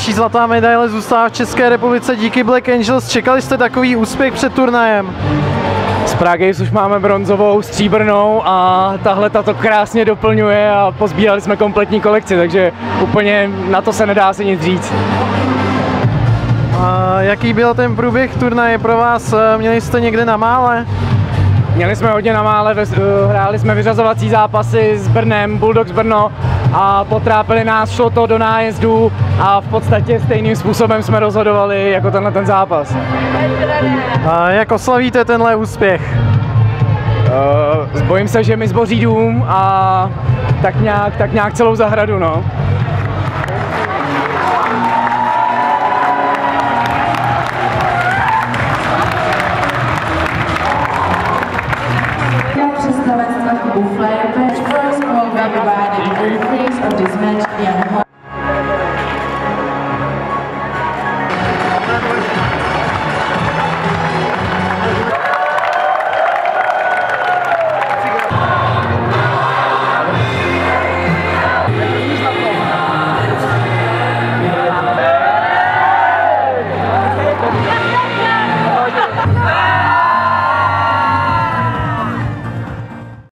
Další zlatá medaile zůstává v České republice díky Black Angels. Čekali jste takový úspěch před turnajem? Z Pragy už máme bronzovou, stříbrnou a tahle to krásně doplňuje a pozbírali jsme kompletní kolekci, takže úplně na to se nedá si nic říct. A jaký byl ten průběh turnaje pro vás? Měli jste někde na mále? Měli jsme hodně na mále, hráli jsme vyřazovací zápasy s Brnem, Bulldogs Brno a potrápili nás, šlo to do nájezdu a v podstatě stejným způsobem jsme rozhodovali jako ten zápas. A jak oslavíte tenhle úspěch? Bojím se, že mi zboří dům a tak nějak celou zahradu, no. Představenstva klubu Flare Patch First will be divided in the face of this match.